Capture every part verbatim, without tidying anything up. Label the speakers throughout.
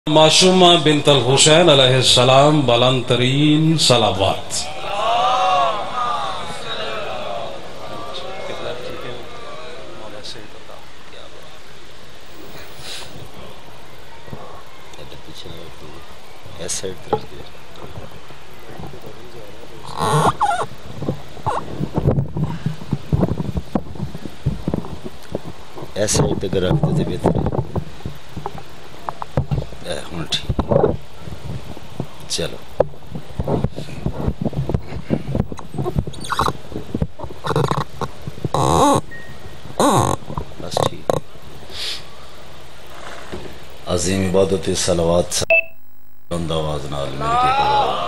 Speaker 1: معصومہ بنت الحسین علیہ السلام بلند ترین صلوات۔
Speaker 2: ایسا ہی تک رکھ دیتے بہتر ہے ہوں ٹھیک چلو بس ٹھیک عظیم عبادت صلوات سے بند آواز نال مل کے کرو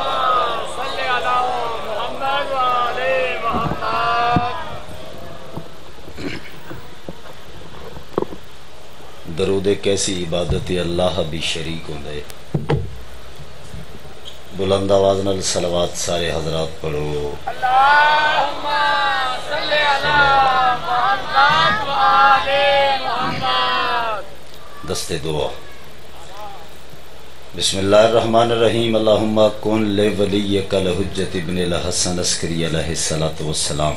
Speaker 2: درود ایک ایسی عبادت اللہ بھی شریک ہوں دے بلند آواز نال صلوات سارے حضرات پڑھو
Speaker 3: اللہم صلی علی محمد و آل محمد۔
Speaker 2: دستے دعا بسم اللہ الرحمن الرحیم اللہم کن لے ولیک الحجت ابن الحسن عسکری علیہ السلام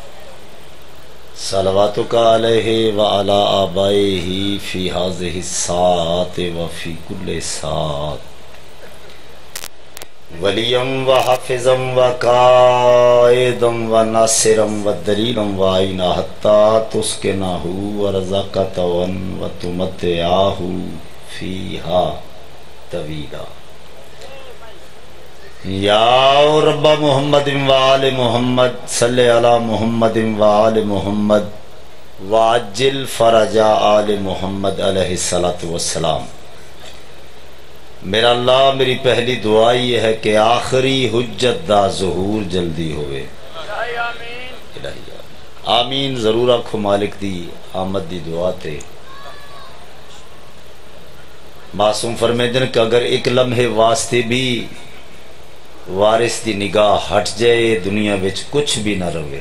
Speaker 2: صلواتک علیہ وعلا آبائہ فی حاضہ الساعت وفی کل ساعت ولیم و حفظم و قائدم و ناصرم و دلیلم و آئینہ حتی تسکنہو و رزقتون و تمتعاہو فیہا طویلا یا رب محمد و آل محمد صلی علی محمد و آل محمد واجل فرج آل محمد علیہ السلام۔ میرا اللہ میری پہلی دعا یہ ہے کہ آخری حجت دا ظہور جلدی ہوئے آمین ضرور آکھو مالک دی آمد دی دعا تے معصوم فرمیدن کہ اگر ایک لمحے واسطے بھی وارث دی نگاہ ہٹ جائے دنیا وچ کچھ بھی نہ روے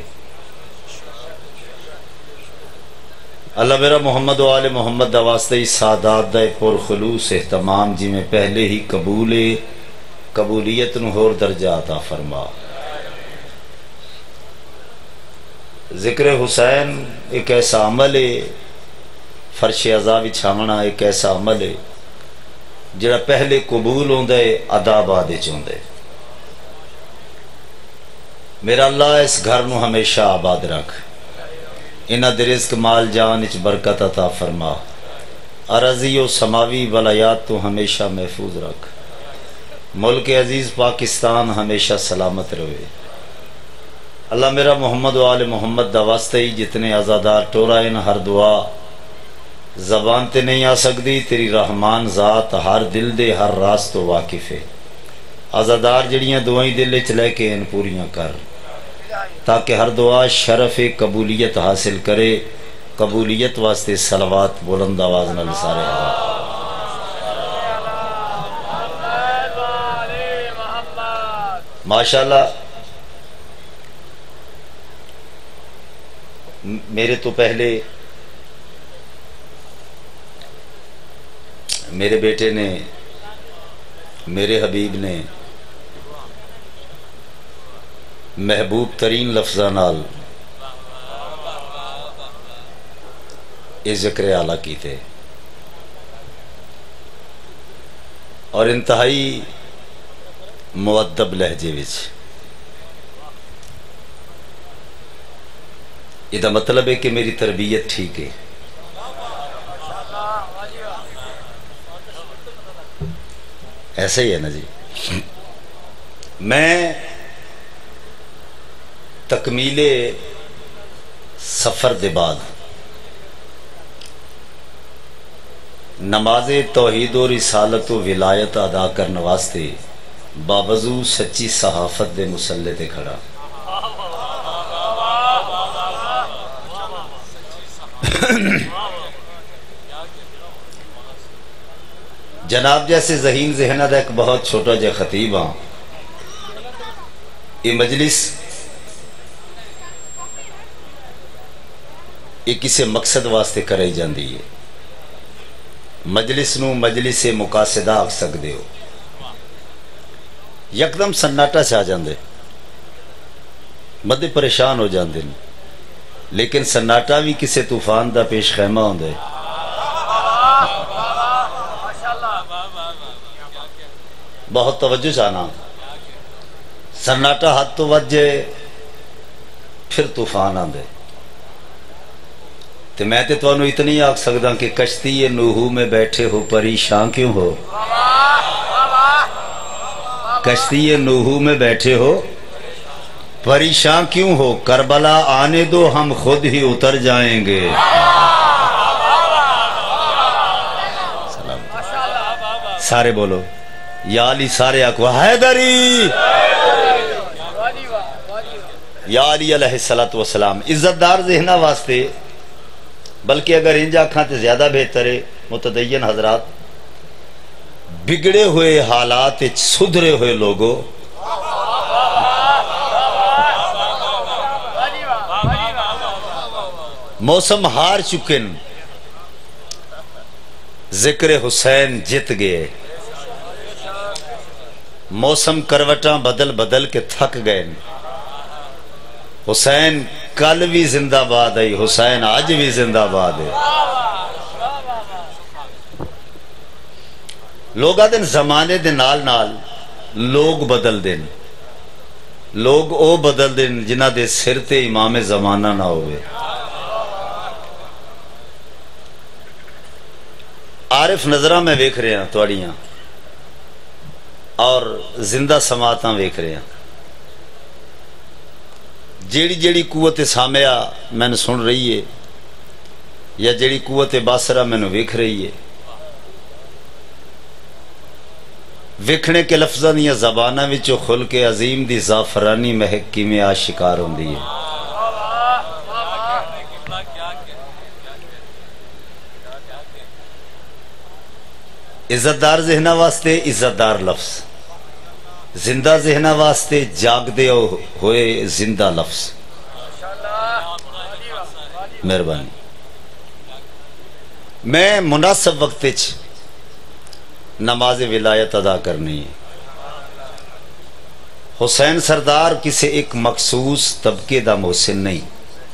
Speaker 2: اللہ میرا محمد و آل محمد دا واسطہ ہی سادات دا پر خلوص اہتمام جی میں پہلے ہی قبول قبولیت نہور درجہ عطا فرما۔ ذکر حسین ایک ایسا عمل ہے فرش عذاب چھامنا ایک ایسا عمل ہے جڑا پہلے قبول ہوندہ ہے ادا بعد چوندہ ہے۔ میرا اللہ اس گھر نو ہمیشہ آباد رکھ انہ دے رزق مال جان اچ برکت عطا فرما ارضی و سماوی ولایات تو ہمیشہ محفوظ رکھ ملک عزیز پاکستان ہمیشہ سلامت رہے۔ اللہ میرا محمد و آل محمد دا واسطہ ہی جتنے عزادار ٹورائن ہر دعا زبان تے نہیں آ سکتی تیری رحمان ذات ہر دل دے ہر راز تو واقف ہے عزادار جڑیاں دعائیں دل چ لے کے ان پوریاں کر تاکہ ہر دعا شرف قبولیت حاصل کرے قبولیت واسطے صلوات بلند آواز نال سارے ماشاءاللہ میرے تو پہلے میرے بیٹے نے میرے حبیب نے محبوب ترین لفظہ نال یہ ذکر اعلیٰ کی تھے اور انتہائی مؤدب لہجے وچ یہ دا مطلب ہے کہ میری تربیت ٹھیک ہے۔ ایسا ہی ہے نا جی۔ میں تکمیل سفر دے بعد نماز توحید و رسالت و ولایت ادا کرنے واسطے باوضو سچی صحافت دے مسلح تے کھڑا جناب جیسے ذہین ذہنہ دا ایک بہت چھوٹا جے خطیب ہاں یہ مجلس یہ کسی مقصد واسطے کرائی جاندی ہے مجلس نو مجلس مقاصدہ آکھ سکدے ہو. یکدم سناٹا چھا جاندے، بندے پریشان ہو جاندے، لیکن سناٹا بھی کسے طوفان دا پیش خیمہ ہوندے. بہت توجہ چاہنا، سناٹا حد تو وجہ پھر طوفان آندے. تو میں تے تو انہوں اتنی آکھ سکتا کہ کشتی نوحو میں بیٹھے ہو پریشان کیوں ہو؟ کشتی نوحو میں بیٹھے ہو پریشان کیوں ہو؟ کربلا آنے دو ہم خود ہی اتر جائیں گے. سارے بولو یا علی، سارے آکھو حیدری، یا علی علیہ السلام. عزت دار ذہنہ واسطے، بلکہ اگر انجا کھانتے زیادہ بہتر ہے متدین حضرات، بگڑے ہوئے حالات سدھرے ہوئے لوگوں موسم ہار چکن، ذکر حسین جت گئے. موسم کروٹاں بدل بدل کے تھک گئے. حسین کل بھی زندہ باد ہے، حسین آج بھی زندہ باد ہے. لوگا دن زمانے دن نال نال لوگ بدل دن، لوگ او بدل دن جنہ دے سر تے امام زمانہ نہ ہوئے. عارف نظرہ میں ویکھ رہے ہیں توڑیاں اور زندہ سماعتاں ویکھ رہے ہیں. جیڑی جیڑی قوت سامعہ میں نے سن رہی ہے یا جیڑی قوت باصرہ میں نے ویکھ رہی ہے، ویکھنے کے لفظاں یا زبانہ وچوں کھل کے عظیم دی زعفرانی مہک کی میں آشکار ہوندی ہے. عزت دار ذہنہ واسطے عزت دار لفظ، زندہ ذہنہ واسطے جاگ دے ہوئے زندہ لفظ. مہربانی. میں مناسب وقت نماز ولایت ادا کرنی ہے. حسین سردار کسی ایک مخصوص طبقے دا محسن نہیں.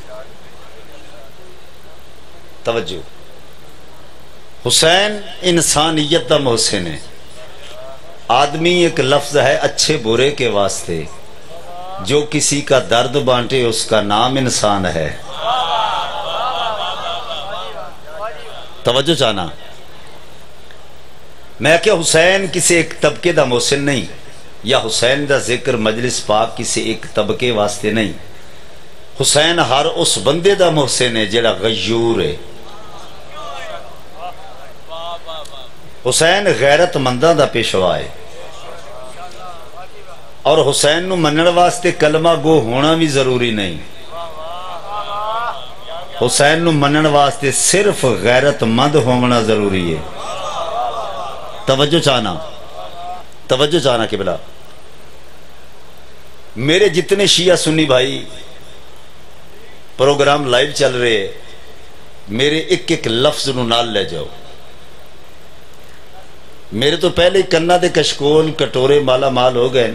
Speaker 2: توجہ، حسین انسانیت دا محسن ہے. آدمی ایک لفظ ہے اچھے برے کے واسطے، جو کسی کا درد بانٹے اس کا نام انسان ہے. توجہ چاہنا، میں کہ حسین کسی ایک طبقے دا محسن نہیں، یا حسین دا ذکر مجلس پاک کسی ایک طبقے واسطے نہیں. حسین ہر اس بندے دا محسن ہے جڑا غیور ہے. حسین غیرت منداں دا پیشوا ہے، اور حسین نو منن واسطے کلمہ گو ہونا بھی ضروری نہیں. حسین نو منن واسطے صرف غیرت مند ہونا ضروری ہے. توجہ چاہنا، توجہ چاہنا کہ بلا میرے جتنے شیعہ سنی بھائی پروگرام لائیو چل رہے، میرے ایک ایک لفظ نو نال لے جاؤ. میرے تو پہلے کنا دے کشکول کٹورے مالا مال ہو گئے،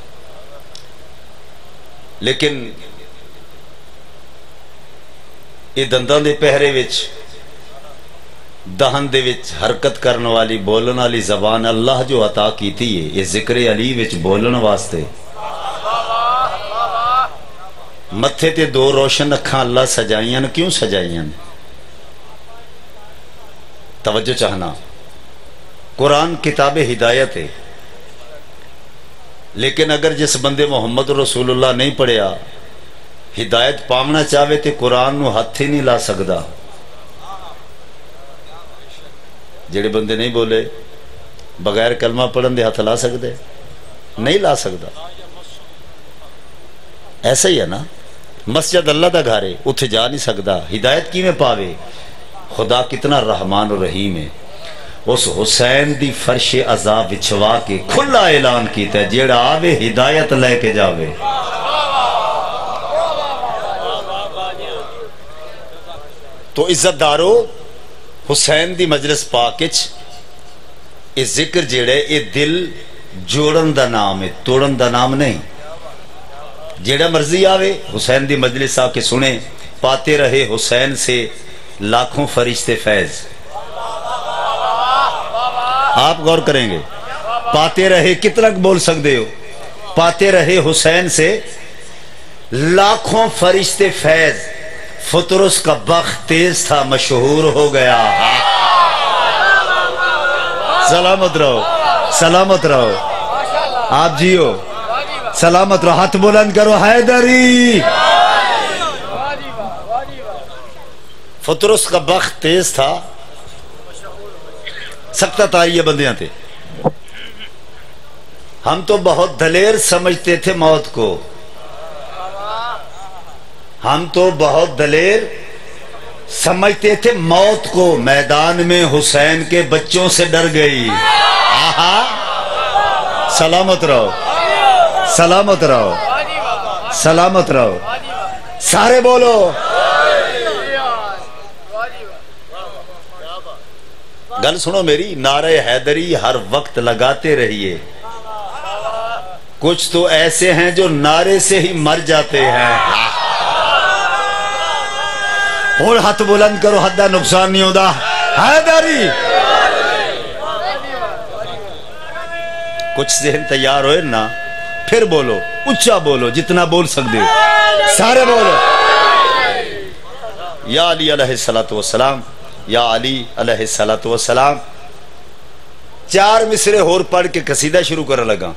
Speaker 2: لیکن یہ دنداں دے پہرے وچ دہن دے وچ حرکت کرنے والی بولن والی زبان اللہ جو عطا کیتی ہے، یہ ذکر علی وچ بولن واسطے. متھے تے دو روشن اکھاں اللہ سجائیاں، کیوں سجائیاں؟ توجہ چاہنا، قرآن کتاب ہدایت ہے، لیکن اگر جس بندے محمد رسول اللہ نہیں پڑھیا ہدایت پامنا چاہے تو قرآن نو ہاتھ ہی نہیں لا سکتا. جڑے بندے نہیں بولے بغیر کلمہ پڑھن دے ہاتھ لا سکتے؟ نہیں لا سکتا. ایسا ہی ہے نا، مسجد اللہ دا گھر ہے، اتھے جا نہیں سکتا. ہدایت کی میں پاوے؟ خدا کتنا رحمان و رحیم ہے. اس حسین دی فرش عذاب وچھوا کے کھلا اعلان کیتا ہے، جیڑا آوے ہدایت لے کے جاوے. تو عزت دارو، حسین دی مجلس پاکچ یہ ذکر جیڑے یہ دل جوڑن دا نام ہے، توڑن دا نام نہیں. جیڑا مرضی آوے حسین دی مجلس آ کے سنے، پاتے رہے حسین سے لاکھوں فرشتے فیض. آپ غور کریں گے، پاتے رہے کتنا بول سکتے ہو؟ پاتے رہے حسین سے لاکھوں فرشتے فیض. فطرس کا بخت تیز تھا، مشہور ہو گیا. سلامت رہو، سلامت رہو، آپ جیو سلامت رہو. ہاتھ بلند کرو حیدری. فطرس کا بخت تیز تھا، سکتا تاری یہ بندیاں تھے. ہم تو بہت دلیر سمجھتے تھے موت کو، ہم تو بہت دلیر سمجھتے تھے موت کو. میدان میں حسین کے بچوں سے ڈر گئی. آہا، سلامت رہو، سلامت رہو، سلامت رہو. سارے بولو. گل سنو میری، نعرہ حیدری ہر وقت لگاتے رہیے. کچھ تو ایسے ہیں جو نعرے سے ہی مر جاتے ہیں. اور ہاتھ بلند کرو، حدہ نقصان نہیں ہوتا. حیدری. کچھ ذہن تیار ہوئے نا، پھر بولو، اچھا بولو، جتنا بول سکتے ہو. سارے بولو. یا علی علیہ السلام، یا علی علیہ السلام. چار مصرے اور پڑھ کے قصیدہ شروع کرنے لگا.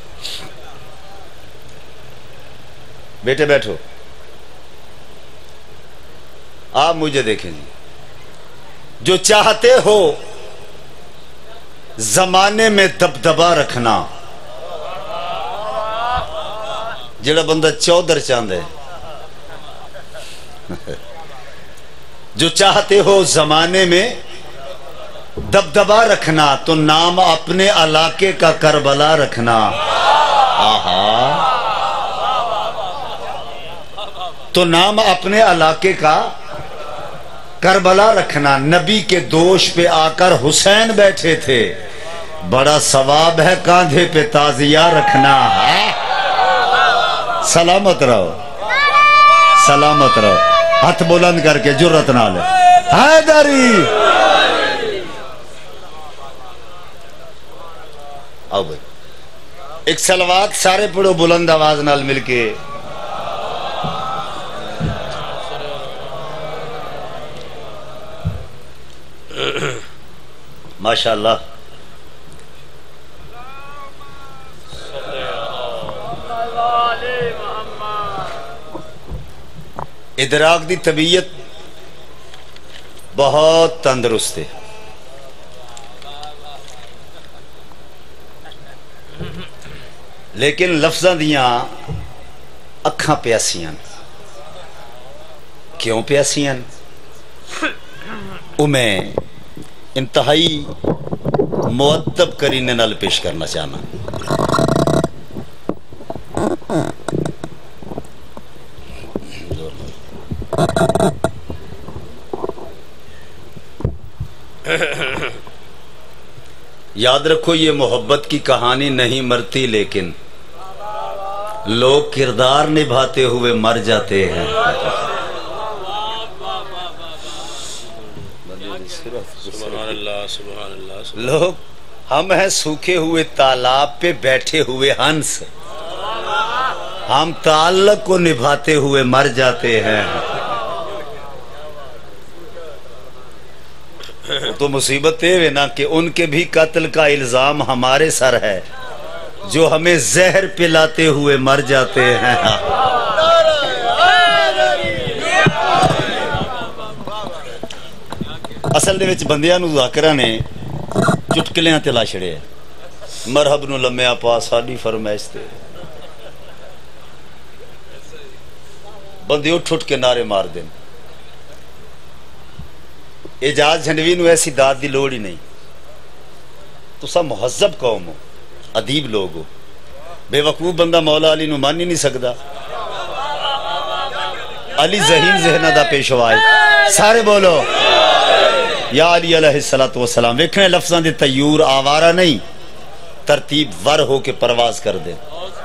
Speaker 2: بیٹے بیٹھو، آپ مجھے دیکھیں جی. جو چاہتے ہو زمانے میں دبدبا رکھنا، جڑا بندہ چودر چاند ہے. جو چاہتے ہو زمانے میں دبدبا رکھنا، تو نام اپنے علاقے کا کربلا رکھنا. آہا، تو نام اپنے علاقے کا کربلا رکھنا. نبی کے دوش پہ آ کر حسین بیٹھے تھے، بڑا ثواب ہے کاندھے پہ تازیہ رکھنا. سلامت رہو، سلامت رہو. ہاتھ بلند کر کے جرت نہ لے. حیدری. آؤ بھائی، ایک صلوات سارے پڑھو بلند آواز نال مل کے. ماشاءاللہ. ادراک دی طبیعت بہت تندرست ہے، لیکن لفظاں دیاں اکھاں پیاسیاں. کیوں پیاسیاں؟ او میں انتہائی مؤدب کرینے نال پیش کرنا چاہنا. یاد رکھو، یہ محبت کی کہانی نہیں مرتی، لیکن لوگ کردار نبھاتے ہوئے مر جاتے ہیں.
Speaker 1: سبحان اللہ، سبحان اللہ.
Speaker 2: لوگ ہم ہیں سوکھے ہوئے تالاب پہ بیٹھے ہوئے ہنس، ہم تعلق کو نبھاتے ہوئے مر جاتے ہیں. تو مصیبت ہے نا کہ ان کے بھی قتل کا الزام ہمارے سر ہے، جو ہمیں زہر پلاتے ہوئے مر جاتے ہیں. اصل دے وچ بندیاں نو ذاکراں نے چٹکلیاں تے لا چھڑے. مرحب نو لمیا پا ساڈی فرمائش تے بندے اٹھ اٹھ کے نعرے مار دیں. اعجاز جھنڈوی نو ایسی داد دی لوڑ ہی نہیں. تسا مہذب قوم ہو، ادیب لوگ ہو. بے وقوف بندہ مولا علی نو مان ہی نہیں سکتا. علی ذہین ذہنہ دا پیشوا ہے. سارے بولو. یا علی علیہ السلام ویکھنے لفظاں دے تیور آوارہ نہیں ترتیب ور ہو کے پرواز کر دے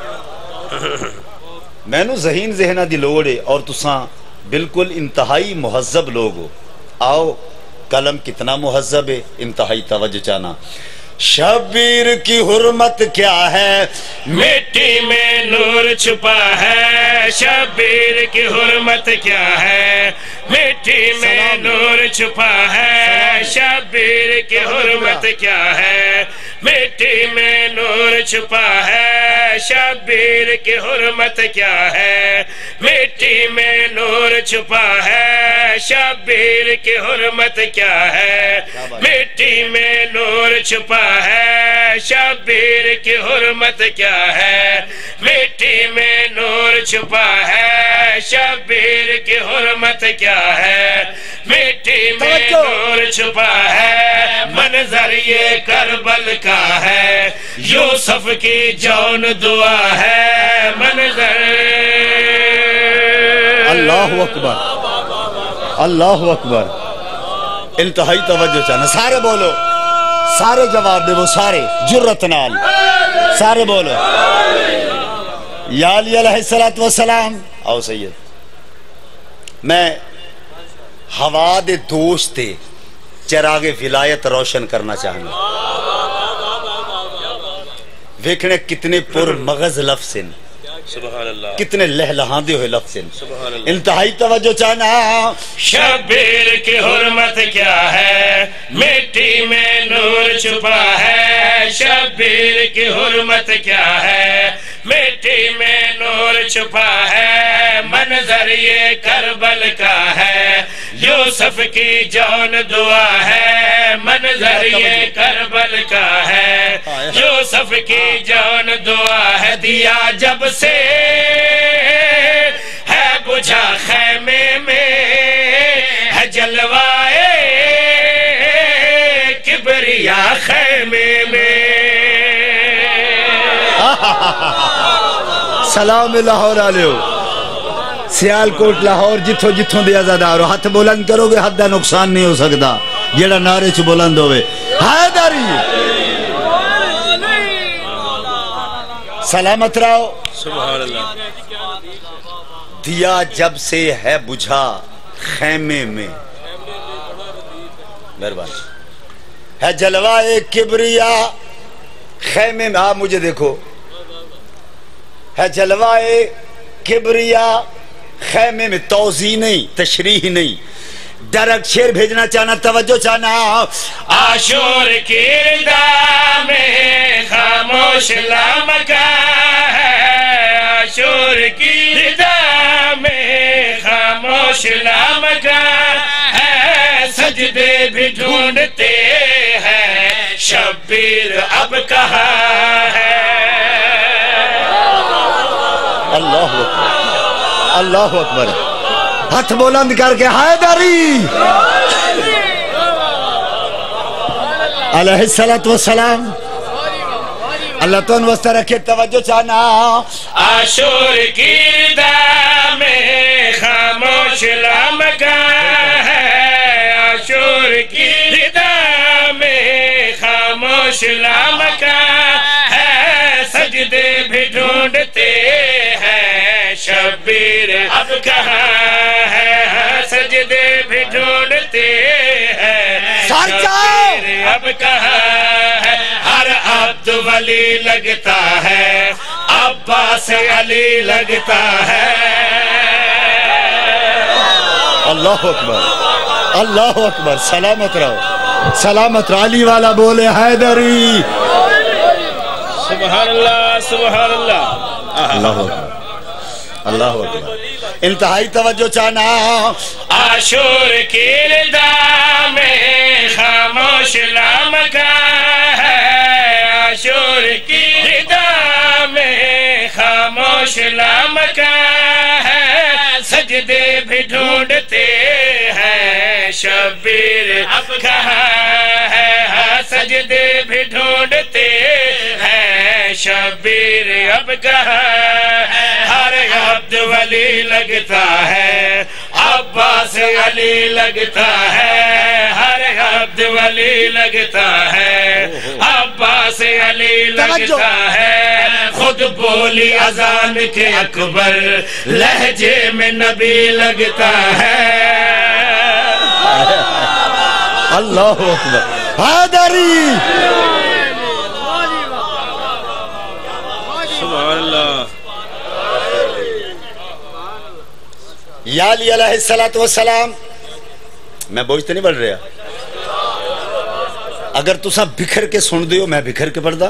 Speaker 2: میں نو ذہین ذہنہ دی لوڑ ہے اور تساں بالکل انتہائی مہذب لوگ ہو آؤ قلم کتنا مہذب ہے انتہائی توجہ چانا شبیر کی حرمت کیا ہے
Speaker 4: مٹی میں نور چھپا ہے شبیر کی حرمت کیا ہے مٹی میں نور چھپا ہے شبیر کی حرمت کیا ہے مٹی میں نور چھپا ہے شبیر کی حرمت کیا ہے مٹی میں نور چھپا ہے شبیر کی حرمت کیا ہے مٹی میں نور چھپا ہے شبیر کی حرمت کیا ہے مٹی میں نور چھپا ہے شبیر کی حرمت کیا ہے مٹی میں نور چھپا ہے منظر یہ کربل کا ہے یوسف کی جون دعا ہے منظر
Speaker 2: اللہ اکبر اللہ اکبر انتہائی توجہ چاہنا سارے بولو سارے جواب دے وہ سارے جرت نال سارے بولو یا علی علیہ السلام آؤ سید میں ہوا دے دوست تے چراغ ولایت روشن کرنا چاہنا ویکھنے کتنے پر مغز لفظ ہیں
Speaker 4: سبحان اللہ
Speaker 2: کتنے لہلہاندے ہوئے لفظ ہیں انتہائی توجہ چاہنا
Speaker 4: شبیر کی حرمت کیا ہے مٹی میں نور چھپا ہے شبیر کی حرمت کیا ہے مٹی میں نور چھپا ہے منظر یہ کربل کا ہے یوسف کی جون دعا ہے منظر یہ کربل کا ہے یوسف کی جون دعا ہے دیا جب سے ہے بجھا خیمے میں ہے جلوائے کبریا خیمے میں
Speaker 2: سلام لاہور آلیو سیال کوٹ لاہور جتھو جتھوں دے ازادارو ہاتھ بلند کرو گے حد دا نقصان نہیں ہو سکتا جیڑا نعرے چھ بلند ہوئے حیدری سلامت رہو
Speaker 4: سبحان اللہ
Speaker 2: دیا جب سے ہے بجھا خیمے میں مہربانی ہے جلوائے کبریا خیمے میں آپ مجھے دیکھو ہے جلوائے کبریا خیمے میں توضیح نہیں تشریح نہیں ڈائریکٹ شیر بھیجنا چاہنا توجہ چاہنا
Speaker 4: عاشور کی ردا میں خاموش لامکا ہے عاشور کی ردا میں خاموش لامکا ہے سجدے بھی ڈھونڈتے ہیں شبیر اب کہاں ہے
Speaker 2: اللہ اکبر اللہ اکبر ہاتھ بلند کر کے حیدری علیہ السلام اللہ تون وسط رکھے توجہ چاہنا
Speaker 4: عاشور کی ردا میں خاموش لامکا ہے عاشور کی ردا میں خاموش لامکا ہے سجدے بھی ڈھونڈتے ہیں شبیر اب کہاں ہے سجدے بھی ڈھونڈتے ہیں شبیر اب کہاں ہے ہر عبد ولی لگتا ہے عباس علی لگتا ہے
Speaker 2: اللہ اکبر اللہ اکبر سلامت رہو سلامت رہو علی والا بولے حیدری
Speaker 4: سبحان اللہ سبحان اللہ
Speaker 2: اللہ اکبر اللہ اکبر انتہائی توجہ چاہنا
Speaker 4: عاشور کی ردا میں خاموش لامکا ہے عاشور کی ردا میں خاموش لامکا ہے سجدے بھی ڈھونڈتے ہیں شبیر اب کہاں ہے سجدے بھی ڈھونڈتے ہیں شبیر اب کہاں ہے ہر عبد ولی لگتا ہے عباس علی لگتا ہے، ہر عبد ولی لگتا ہے، عباس علی لگتا ہے، خود بولی اذان کے اکبر لہجے میں نبی لگتا ہے۔
Speaker 2: اللہ اکبر، حیدری
Speaker 4: سبحان اللہ۔
Speaker 2: یا علی علیہ السلام، میں بوجھ تو نہیں بڑھ رہا، اگر تسا بکھر کے سن دیو میں بکھر کے پڑھ دا،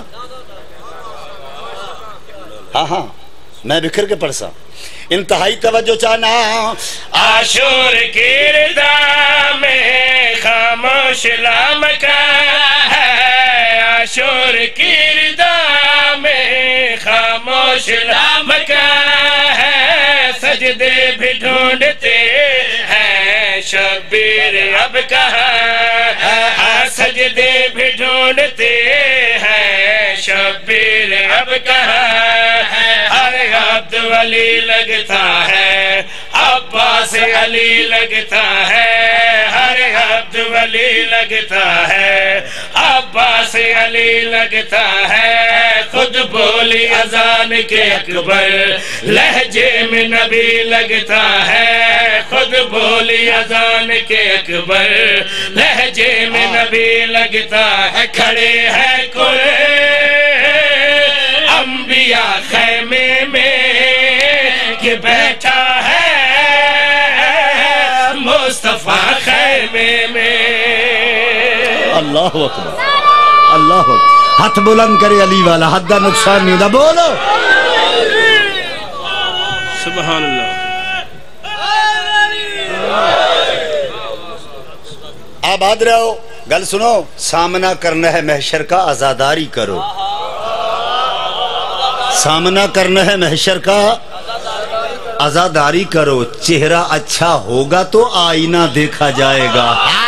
Speaker 2: ہاں ہاں میں بکھر کے پڑھ سا، انتہائی توجہ چاہنا۔
Speaker 4: عاشور کی رضا میں خاموش لامکا ہے، عاشور کی رضا میں خاموش لامکا ہے، سجدے بھی ڈھونڈتے ہیں شبیر اب کہاں، سجدے بھی ڈھونڈتے ہیں شبیر اب کہاں، ہر عبد ولی لگتا ہے، عباس علی لگتا ہے، ہر عبد ولی لگتا ہے، عباس علی لگتا ہے، خود بولی اذان کے اکبر لہجے میں نبی لگتا ہے، خود بولی اذان کے اکبر لہجے میں نبی لگتا ہے، کھڑے ہیں کوئی انبیاء خیمے میں کہ بیٹھا ہے مصطفیٰ خیمے میں۔
Speaker 2: اللہ اکبر، اللہ اکبر، ہاتھ بلند کرے علی والا، حد دا نقصان نہیں ہوتا، بولو
Speaker 4: سبحان اللہ۔
Speaker 2: آباد رہو، گل سنو، سامنا کرنا ہے محشر کا، عزاداری کرو، سامنا کرنا ہے محشر کا، عزاداری کرو، چہرہ اچھا ہوگا تو آئینہ دیکھا جائے گا۔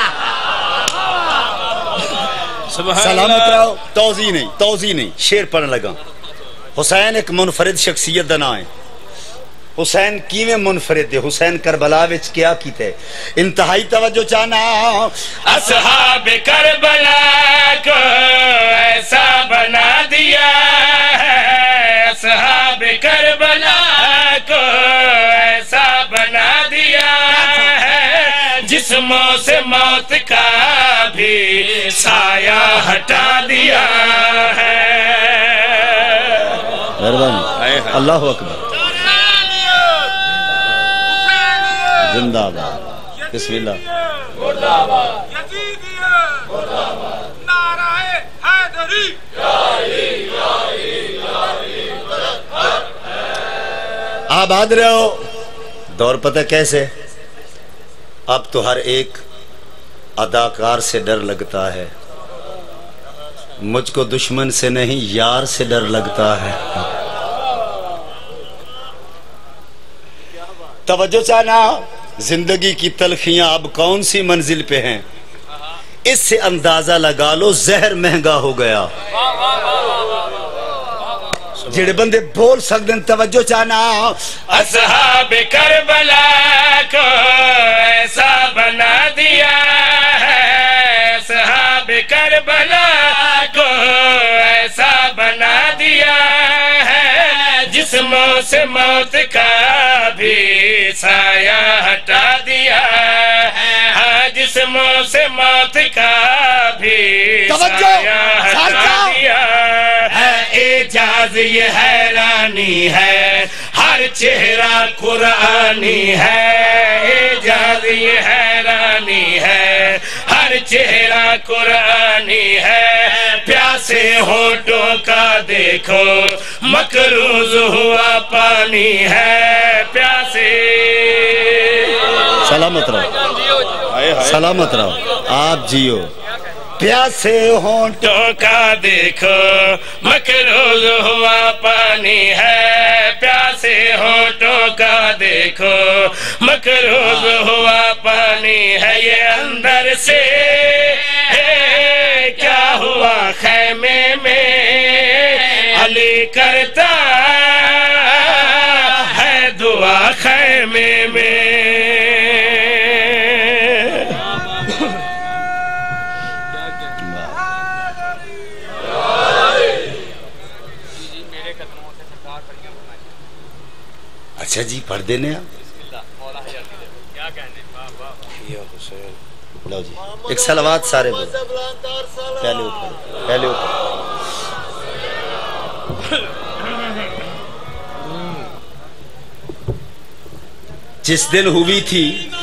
Speaker 2: سلامت رہو، توضیح نہیں، توضیح نہیں، شیر پڑھنے لگا۔ حسین ایک منفرد شخصیت دا نام ہے، حسین کیویں منفرد ہے، حسین کربلا وچ کیا کیتے، انتہائی توجہ چاہنا۔
Speaker 4: اصحاب کربلا کو ایسا بنا دیا ہے، اصحاب کربلا کو ایسا بنا دیا ہے، جسموں سے موت کا بھی سایہ ہٹا دیا ہے۔
Speaker 2: اللہ اکبر، زندہ باد، بسم اللہ۔ آباد رہو، دور پتہ کیسے، اب تو ہر ایک اداکار سے ڈر لگتا ہے، مجھ کو دشمن سے نہیں یار سے ڈر لگتا ہے۔ توجہ چاہنا، زندگی کی تلخیاں اب کون سی منزل پہ ہیں، اس سے اندازہ لگا لو زہر مہنگا ہو گیا۔ جڑے بندے بول سکتے ہیں، توجہ چاہنا۔
Speaker 4: اصحاب کربلا کو ایسا بنا دیا ہے، اصحاب کربلا کو ایسا بنا دیا ہے، جسموں سے موت کا بھی سایہ ہٹا دیا ہے، ہاں جسموں سے موت کا بھی سایہ ہٹا دیا ہے۔ اعجاز یہ حیرانی ہے، ہر چہرہ قرآنی ہے، اعجاز یہ حیرانی ہے، ہر چہرہ قرآنی ہے، پیاسے ہونٹوں کا دیکھو مقروض ہوا پانی ہے، پیاسے۔
Speaker 2: سلامت رہو، سلامت رہو، آپ جیو۔
Speaker 4: پیاسے ہونٹوں کا دیکھو مقروض ہوا پانی ہے، پیاسے ہونٹوں کا دیکھو مقروض ہوا پانی ہے، یہ اندر سے کیا ہوا خیمے میں، علی کرتا ہے دعا خیمے میں۔
Speaker 2: اچھا جی پڑھ دینے آپ لو جی ایک صلوات سارے بولو پہلے اوپر پہلے اوپر جس دن ہوئی تھی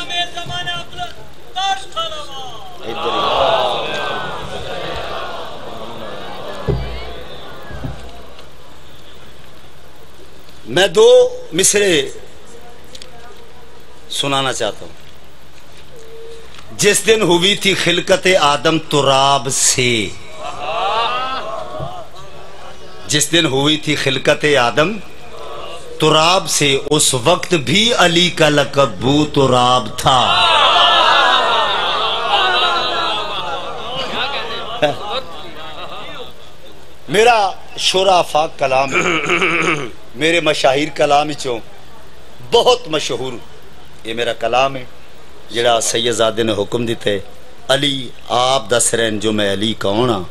Speaker 2: میں دو مصرے سنانا چاہتا ہوں. جس دن ہوئی تھی خلقت آدم تراب سے، جس دن ہوئی تھی خلقت آدم تراب سے، اس وقت بھی علی کا لقب بو تراب تھا. میرا شرافا کلام میرے مشاہیر کلام چوں بہت مشہور یہ میرا کلام ہے جڑا سیدزادے نے حکم دیتے علی آپ دس رہن جو میں علی کون ہاں.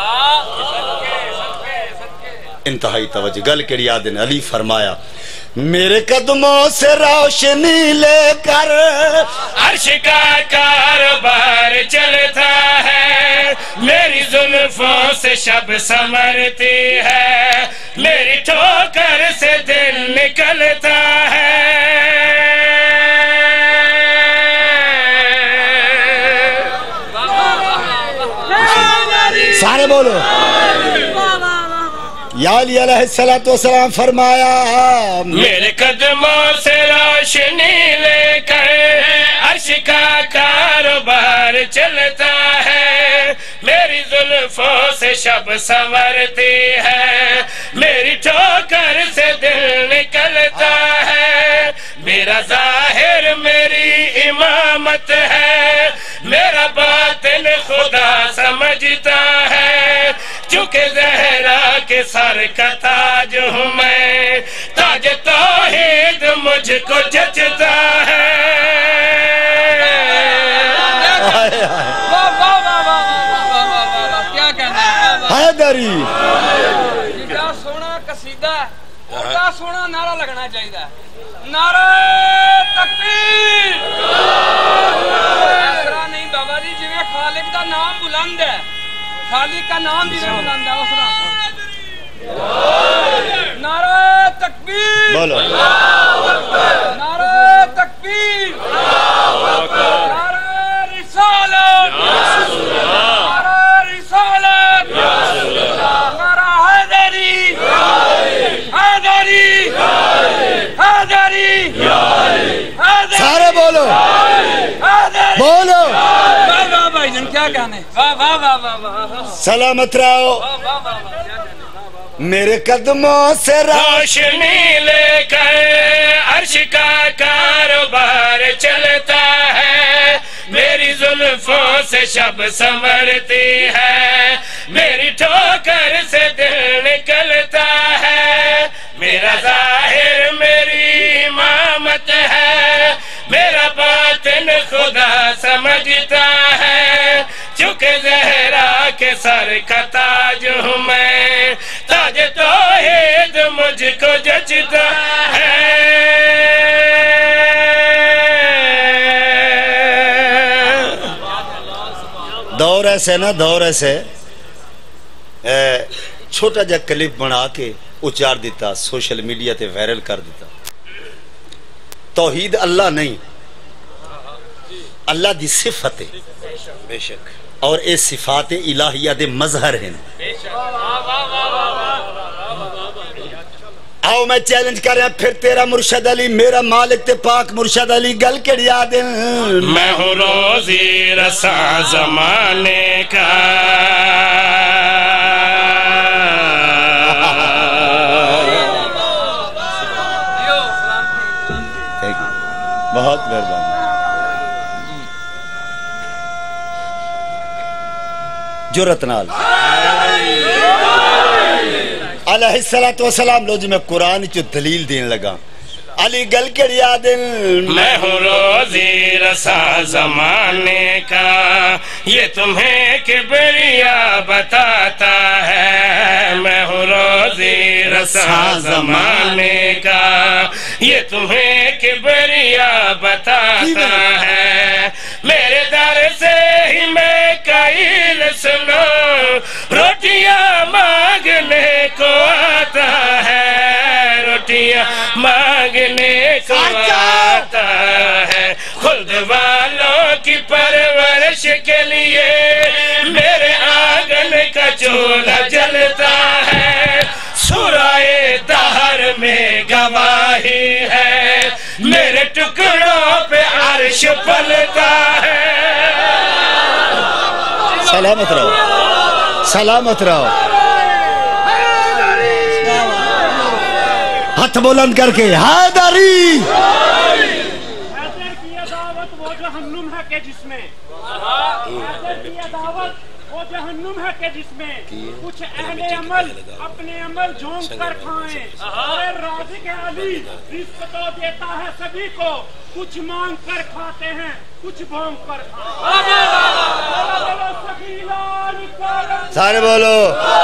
Speaker 2: انتہائی توجہ گل کیڑی یاد ہے. علی فرمایا میرے قدموں سے روشنی لے کر
Speaker 4: عرش کا کاروبار چلتا ہے، میری زلفوں سے شب سمرتی ہے، میری ٹھوکر سے دل نکلتا ہے.
Speaker 2: سارے بولو. یا علی علیہ السلام فرمایا
Speaker 4: میرے قدموں سے روشنی لے کر عرش کا کاروبار چلتا ہے، میری زلفوں سے شب سنورتی ہے، میری ٹھوکر سے دل نکلتا ہے، میرا ظاہر میری امامت ہے، میرا باطن خدا سمجھتا ہے، چونکہ زہرا کے سر کا تاج ہوں میں، تاج توحید مجھ کو جچتا ہے.
Speaker 3: کیا کہنا
Speaker 2: حیدری
Speaker 3: کیا سونا قصیدہ ہے، کیا سونا نعرہ لگنا چاہیے. نعرہ تکبیر. ایسا نہیں بابا جی جی خالق کا نام بلند ہے، خالق کا نام بھی بلند ہے. اس نعرہ تکبیر
Speaker 2: بولو.
Speaker 3: نعرہ تکبیر. نعرہ رسالت. نعرہ رسالت. نعرہ حیدری. حیدری. حیدری.
Speaker 2: سارے بولو بولو.
Speaker 3: واہ واہ بھائی جن کیا کہنے. واہ واہ واہ واہ واہ.
Speaker 2: سلامت رہو.
Speaker 3: واہ واہ واہ واہ.
Speaker 2: میرے قدموں سے
Speaker 4: روشنی لے کر عرش کا کاروبار چلتا ہے، میری زلفوں سے شب سنورتی ہے، میری ٹھوکر سے دل نکلتا ہے، میرا ظاہر میری امامت ہے، میرا باطن خدا سمجھتا ہے، چونکہ زہرا کے سر کا تاج ہوں میں، تاج توحید مجھ کو جچتا ہے.
Speaker 2: دور ایسے نا دور ایسے چھوٹا جا کلپ بنا کے اچار دیتا، سوشل میڈیا تے وائرل کر دیتا. توحید اللہ نہیں، اللہ دی صفت ہے بے شک، اور اے صفات الہیہ دے مظہر ہیں. آؤ میں چیلنج کر رہا پھر تیرا مرشد علی میرا مالک تے پاک مرشد علی گل کیڑی یاد ہے.
Speaker 4: میں ہوں روزی رساں زمانے کا،
Speaker 2: بہت مہربانی. جرت نال علیہ السلام. لو جی میں قرآن چو دلیل دین لگا. علی گل کڑیا دل
Speaker 4: میں ہوں روزی رسا زمانے کا، یہ تمہیں کبریا بتاتا ہے، میں ہوں روزی رسا زمانے کا، یہ تمہیں کبریا بتاتا ہے، میرے در سے ہی میں قائل سنو، روٹیاں مانگنے کو آتا ہے، روٹیاں مانگنے کو آتا ہے، خلد والوں کی پرورش کے لیے میرے آنگن کا چولہا جلتا ہے، سورہ دہر میں گواہی ہے، میرے ٹکڑوں پہ عرش پلتا ہے۔
Speaker 2: سلامت رہو، سلامت رہو، ہاتھ بلند کر کے حیدری۔
Speaker 5: حیدر کی عداوت وہ جہنم ہے کہ جس میں، حیدر کی عداوت وہ جہنم ہے کہ جس میں کچھ اہل عمل اپنے عمل جھونک کر کھائیں، اے رازق علی رزق تو دیتا ہے سبھی کو، کچھ مانگ کر کھاتے ہیں کچھ بھونک کر کھاتے ہیں۔
Speaker 2: سارے بولو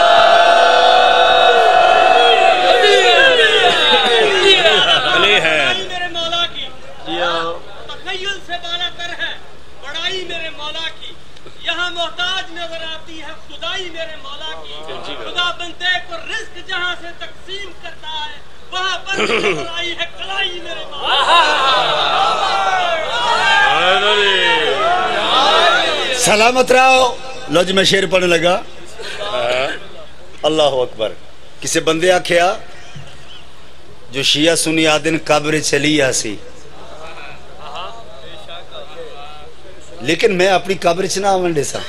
Speaker 4: علی ہے
Speaker 5: میرے مولا کی تخیل سے بالا تر ہے بڑائی میرے مولا کی، یہاں محتاج نظر آتی ہے خدائی میرے مولا کی، خدا بندے کو رزق جہاں سے تقسیم کرتا ہے وہاں پر نظر آئی ہے کلائی میرے مولا۔
Speaker 2: سلامت رہو۔ لو جی میں شعر پڑھنے لگا۔ اللہ اکبر۔ کسی بندے آکھیا جو شیعہ سنی آدن قبر چلی آسی، لیکن میں اپنی قبر چنا آونڈے سا۔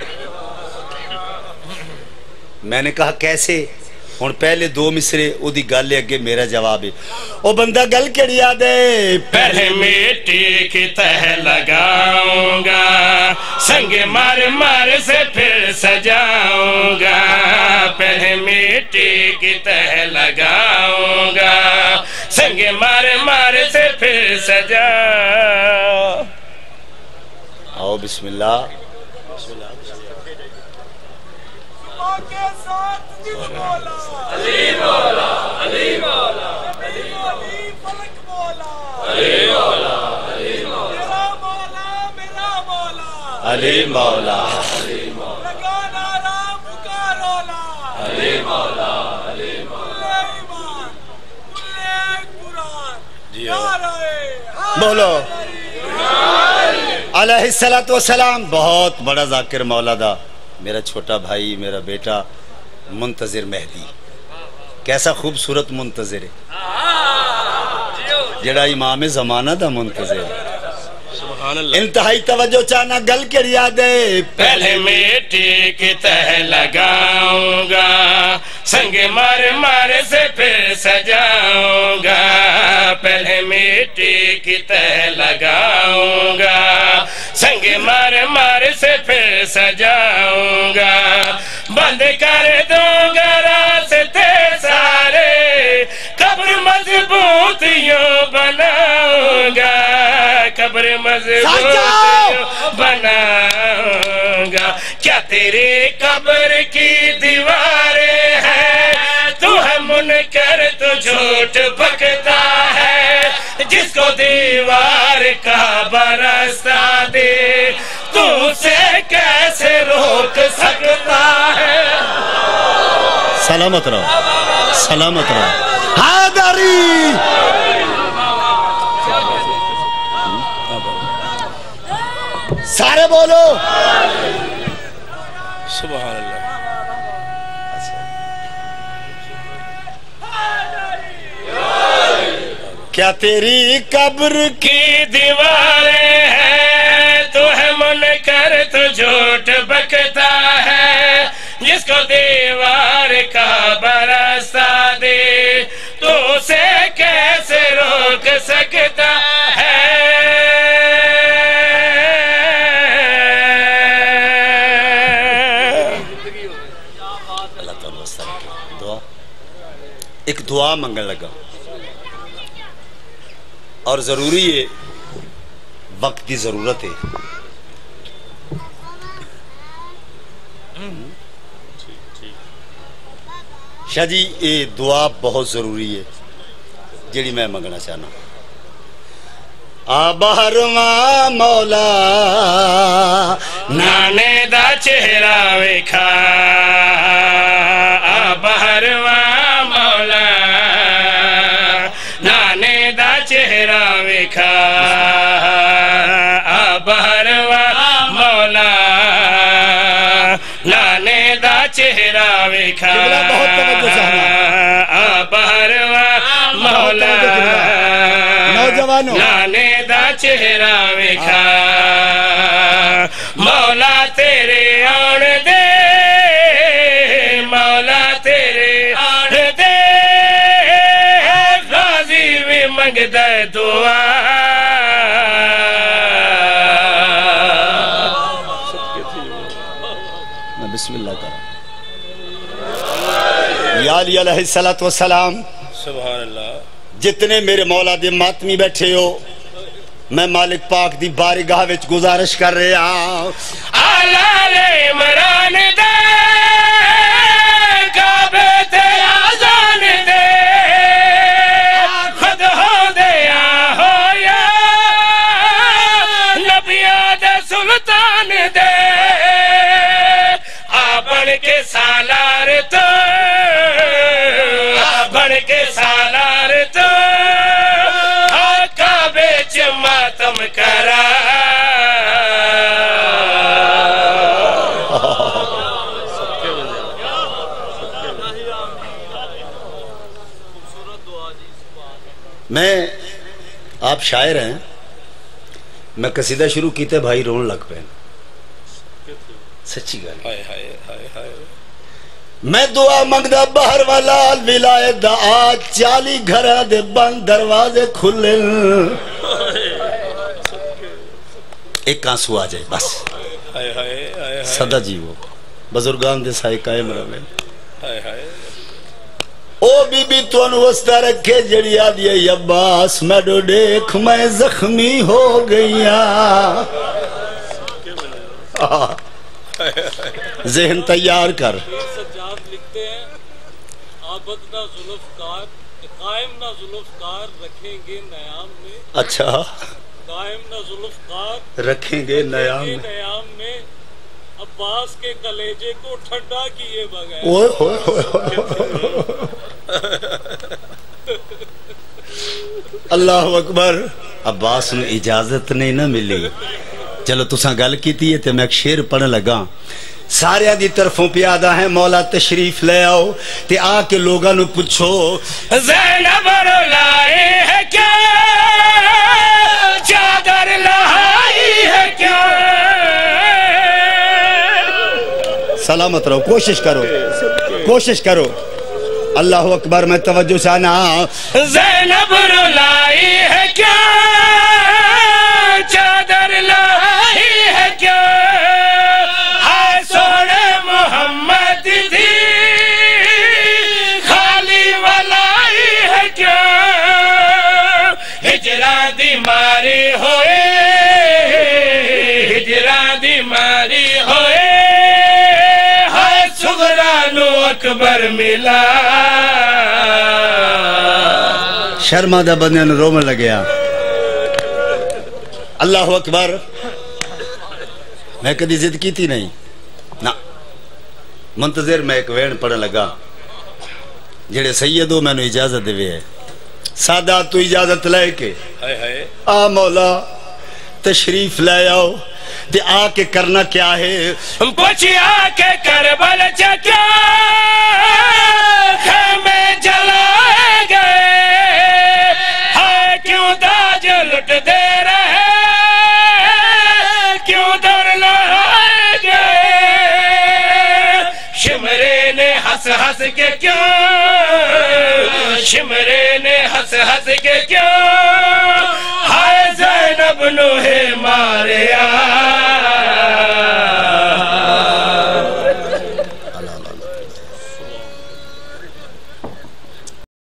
Speaker 2: میں نے کہا کیسے؟ ہن پہلے دو مصرے او دی گل اگے میرا جواب ہے۔ او بندہ گل کیڑی آ دے،
Speaker 4: پہلے مٹی کی تہ لگاؤں گا، سنگ مار مار سے پھر سجاؤں گا، پہلے مٹی کی تہ لگاؤں گا، سنگ مار مار سے پھر سجاؤں۔
Speaker 2: آؤ بسم اللہ۔
Speaker 3: علی مولا علی مولا علی فلک مولا علی مولا علی مولا میرا مولا میرا مولا
Speaker 2: علی مولا
Speaker 3: لگا نعرہ پکارولا علی مولا علی مولا ایمان کل قرآن نعرہ
Speaker 2: بولو علیہ الصلوۃ والسلام۔ بہت بڑا ذاکر مولا دا، میرا چھوٹا بھائی، میرا بیٹا منتظر مہدی، کیسا خوبصورت منتظر ہے، جڑا امام زمانہ دا منتظر ہے۔ انتہائی توجہ چاہنا گل کے یاد ہے،
Speaker 4: پہلے مٹی کی تہ لگاؤں گا، سنگ مار مار سے پھر سجاؤں گا، پہلے مٹی کی تہ لگاؤں گا، سنگ مار مار سے پھر سجاؤں گا، بند کر دوں گا راستے سارے، قبر مضبوط یوں بناؤں گا، قبر مضبوط یوں بناؤں گا، کیا تیری قبر کی دیواریں ہیں، تو ہے منکر تو جھوٹ بکتا ہے، جس کو دیوار کا برستا دے تو اسے کیسے روک سکتا ہے۔
Speaker 2: سلامت رہو، سلامت رہو، حیدری۔ سارے بولو
Speaker 4: سبحان اللہ۔
Speaker 2: کیا تیری قبر
Speaker 4: کی دیواریں ہیں، تو ہے منکر تو جھوٹ بکتا ہے، جس کو دیوار کا برستا دے تو اسے کیسے روک سکتا ہے۔
Speaker 2: اللہ تعالیٰ دعا ایک دعا منگن لگا،
Speaker 6: اور ضروری ہے، وقت کی ضرورت ہے. شاہ جی یہ دعا بہت ضروری ہے جیڑی میں منگنا چاہنا. آبارواں مولا
Speaker 4: نانے دا چہرہ ویکھا، آبارواں مولا نانے دا چہرہ ویکھا، آبارواں مولا نانے دا چہرہ ویکھا، آبارواں مولا نانے دا چہرہ ویکھا، مولا تیرے آن دے، مولا تیرے آن دے، غازی بھی منگ دے دعا.
Speaker 6: میں بسم اللہ کروں. یا علی علیہ الصلوۃ والسلام.
Speaker 4: سبحان اللہ.
Speaker 6: جتنے میرے مولا دے ماتمی بیٹھے ہو، میں مالک پاک دی بارگاہ وچ گزارش کر رہا ہوں،
Speaker 4: آلال عمران دے کعبے تے آزان دے، خود ہو دیا ہویا نبیاں دے سلطان دے، آ بڑھ کے سالار تو، آ بڑھ کے سالار تو کعبے چ ماتم کرا.
Speaker 6: میں آپ شاعر ہیں، میں قصیدہ شروع کیتے بھائی رون لگ پے، سچی گل. میں دعا منگدا باہر والا ولایت دا آج چالی گھراں دے بند دروازے کھلے، ایک آنسو آ جائے بس. صدا جی وہ بزرگان دے سائے قائم رہے. او بی بی تونوں وستا رکھے جڑی آدھی ہے عباس میڈو دیکھ میں زخمی ہو گئیاں. ذہن تیار کر.
Speaker 7: سجاد لکھتے ہیں آبد نہ ذوالفقار، قائم نہ ذوالفقار رکھیں گے نیام میں.
Speaker 6: اچھا
Speaker 7: قائم نہ ذوالفقار
Speaker 6: رکھیں گے نیام میں،
Speaker 7: نیام میں عباس کے کلیجے کو ٹھنڈا کیے بغیر.
Speaker 6: اوئے ہوئے ہوئے اللہ اکبر. عباس نو اجازت نہیں نہ ملی. چلو تساں گل کیتی ہے تے میں ایک شعر پڑھن لگا. سارے دی طرفوں پیادہ ہیں مولا تشریف لے آؤ تے آ کے لوگاں نو پوچھو
Speaker 4: زینب لائے ہے کیا، چادر لائی ہے کیا.
Speaker 6: سلامت رہو، کوشش کرو کوشش کرو. اللہ اکبر. میں توجہ چاہنا.
Speaker 4: زینب لائی ہے کیا، چادر لائی ہے کیا، ہائے سونے محمد تھی خالی ولائی ہے کیا. ہجران دی ماری ہوئے، ہجران دی ماری ہوئے، ہائے سغرانو اکبر ملا.
Speaker 6: شرما دا بندے نو رومن لگیا. اللہ اکبر. میں کدی ضد کیتی نہیں نا. منتظر میں ایک وین پڑھن لگا جڑے سیدو میں نو اجازت دے. سادات تو اجازت لے کے آ مولا تشریف لے آؤ تے آ کے کرنا کیا ہے.
Speaker 4: پوچھ آ کے کربل چکیا خیمے جلائے گئے، ہائے کیوں داج لٹ دے رہے، کیوں در لائے گئے. شمرے نے ہنس ہنس کے کیوں، شمرے نے ہنس ہنس کے کیوں، ہائے زینب نو ہے ماریا.